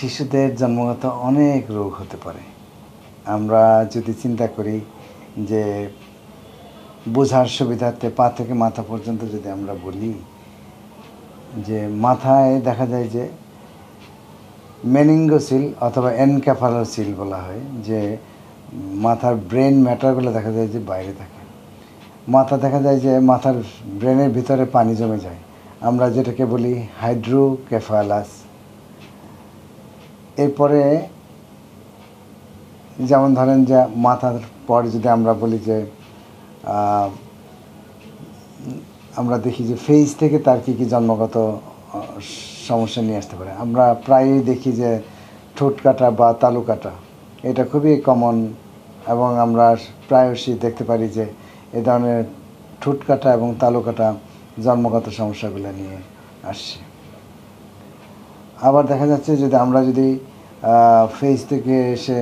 শিশুদের জন্মগত অনেক রোগ হতে পারে। আমরা যদি চিন্তা করি যে বোঝার সুবিধার্থে পা থেকে মাথা পর্যন্ত যদি আমরা বলি যে মাথায় দেখা যায় যে মেনিঙ্গোসিল অথবা এনকেফালোসিল বলা হয়, যে মাথার ব্রেন ম্যাটারগুলো দেখা যায় যে বাইরে থাকে। মাথা দেখা যায় যে মাথার ব্রেনের ভিতরে পানি জমে যায়, আমরা যেটাকে বলি হাইড্রোকেফালাস। এরপরে যেমন ধরেন যে মাথার পর যদি আমরা বলি যে আমরা দেখি যে ফেস থেকে তার কী কী জন্মগত সমস্যা নিয়ে আসতে পারে। আমরা প্রায়ই দেখি যে ঠোঁট কাটা বা তালু কাটা, এটা খুবই কমন, এবং আমরা প্রায়শই দেখতে পারি যে এ ধরনের ঠোঁট কাটা এবং তালু কাটা জন্মগত সমস্যাগুলো নিয়ে আসছে। আবার দেখা যাচ্ছে যদি আমরা ফেস থেকে এসে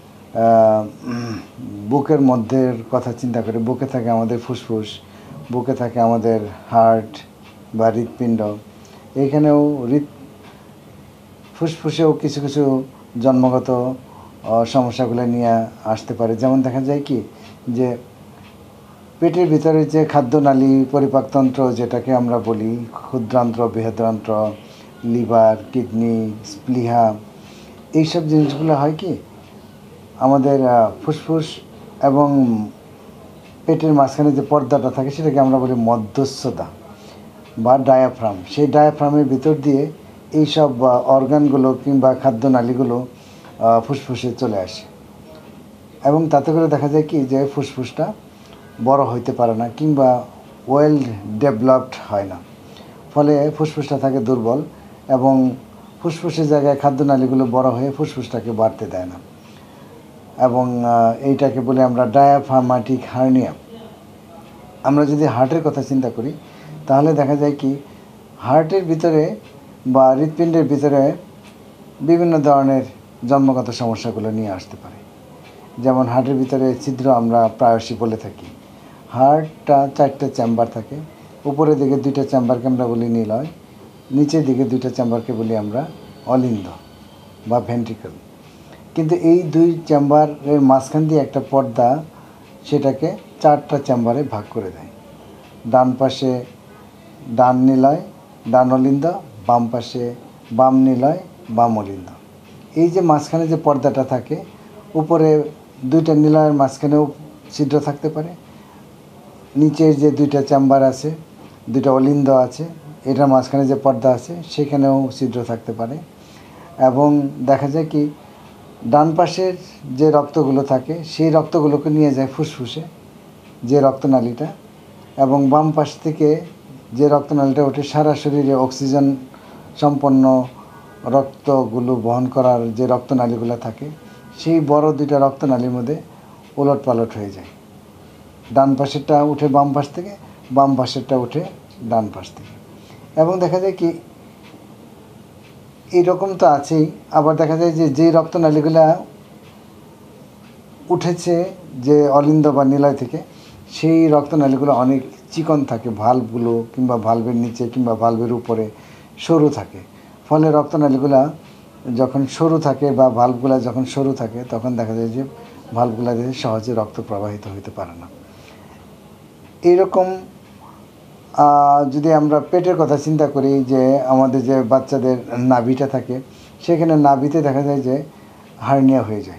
বুকের মধ্যের কথা চিন্তা করি, বুকে থাকে আমাদের ফুসফুস, বুকে থাকে আমাদের হার্ট বা হৃৎপিণ্ড। এইখানেও ফুসফুসেও কিছু কিছু জন্মগত সমস্যাগুলো নিয়ে আসতে পারে। যেমন দেখা যায় কি যে পেটের ভিতরে যে খাদ্যনালী পরিপাকতন্ত্র যেটাকে আমরা বলি, ক্ষুদ্রান্ত্র, বৃহদান্ত্র, লিভার, কিডনি, স্প্লিহা, এইসব জিনিসগুলো হয় কি আমাদের ফুসফুস এবং পেটের মাঝখানে যে পর্দাটা থাকে সেটাকে আমরা বলি মধ্যস্থতা বা ডায়াফ্রাম। সেই ডায়াফ্রামের ভিতর দিয়ে এইসব অর্গানগুলো কিংবা খাদ্যনালীগুলো ফুসফুসে চলে আসে, এবং তাতে করে দেখা যায় কি যে ফুসফুসটা বড় হইতে পারে না কিংবা ওয়েল ডেভেলপড হয় না। ফলে ফুসফুসটা থাকে দুর্বল, এবং ফুসফুসের জায়গায় খাদ্যনালীগুলো বড় হয়ে ফুসফুসটাকে বাড়তে দেয় না, এবং এইটাকে বলে আমরা ডায়াফ্রামাটিক হার্নিয়া। আমরা যদি হার্টের কথা চিন্তা করি তাহলে দেখা যায় কি হার্টের ভিতরে বা হৃৎপিণ্ডের ভিতরে বিভিন্ন ধরনের জন্মগত সমস্যাগুলো নিয়ে আসতে পারে। যেমন হার্টের ভিতরে ছিদ্র আমরা প্রায়শই বলে থাকি। হার্টটা 4টে চেম্বার থাকে, উপরের দিকে 2টা চেম্বারকে আমরা বলি নিলয়, নিচের দিকে 2টা চেম্বারকে বলি আমরা অলিন্দ বা ভেন্ট্রিকল। কিন্তু এই 2 চেম্বারের মাঝখান দিয়ে একটা পর্দা সেটাকে 4টা চেম্বারে ভাগ করে দেয়। ডান পাশে ডান নিলয়, ডান অলিন্দ, বাম পাশে বাম নিলয়, বাম অলিন্দ। এই যে মাঝখানে যে পর্দাটা থাকে, উপরে 2টা নিলয়ের মাঝখানেও ছিদ্র থাকতে পারে, নিচের যে 2টা চেম্বার আছে, 2টা অলিন্দ আছে, এটার মাঝখানে যে পর্দা আছে সেখানেও ছিদ্র থাকতে পারে। এবং দেখা যায় কি ডান পাশের যে রক্তগুলো থাকে সেই রক্তগুলোকে নিয়ে যায় ফুসফুসে, যে রক্তনালীটা, এবং বাম পাশ থেকে যে রক্তনালীটা ওঠে সারা শরীরে অক্সিজেন সম্পন্ন রক্তগুলো বহন করার যে রক্তনালীগুলো থাকে সেই বড় 2টা রক্তনালীর মধ্যে ওলটপালট হয়ে যায়। ডান পাশেরটা উঠে বাম পাশ থেকে, বাম পাশেরটা উঠে ডান পাশ থেকে। এবং দেখা যায় কি এইরকম তো আছেই, আবার দেখা যায় যে যেই রক্তনালীগুলা উঠেছে যে অলিন্দ বা নিলয় থেকে, সেই রক্তনালীগুলো অনেক চিকন থাকে, ভালভগুলো কিংবা ভালভের নিচে কিংবা ভালভের উপরে সরু থাকে। ফলে রক্তনালীগুলা যখন সরু থাকে বা ভালভগুলা যখন সরু থাকে তখন দেখা যায় যে ভালভগুলা দিয়ে সহজে রক্ত প্রবাহিত হতে পারে না। এইরকম যদি আমরা পেটের কথা চিন্তা করি, যে আমাদের যে বাচ্চাদের নাভিটা থাকে সেখানে নাভিতে দেখা যায় যে হার্নিয়া হয়ে যায়।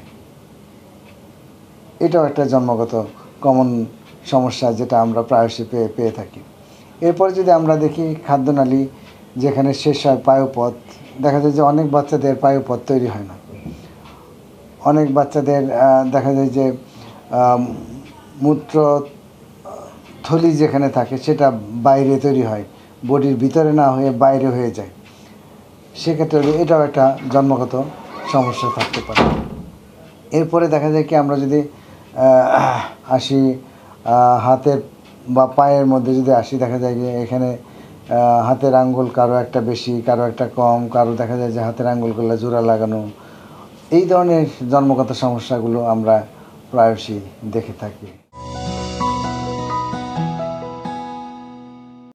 এটাও একটা জন্মগত কমন সমস্যা যেটা আমরা প্রায়শই পেয়ে থাকি। এরপর যদি আমরা দেখি খাদ্যনালী যেখানে শেষ হয় পায়ুপথ, দেখা যায় যে অনেক বাচ্চাদের পায়ুপথ তৈরি হয় না। অনেক বাচ্চাদের দেখা যায় যে মূত্র থলি যেখানে থাকে সেটা বাইরে তৈরি হয়, বডির ভিতরে না হয়ে বাইরে হয়ে যায়। সেক্ষেত্রে এটাও একটা জন্মগত সমস্যা থাকতে পারে। এরপরে দেখা যায় কি আমরা যদি আসি হাতের বা পায়ের মধ্যে যদি আসি, দেখা যায় যে এখানে হাতের আঙ্গুল কারো একটা বেশি, কারো একটা কম, কারো দেখা যায় যে হাতের আঙ্গুলগুলো জোড়া লাগানো। এই ধরনের জন্মগত সমস্যাগুলো আমরা প্রায়শই দেখে থাকি।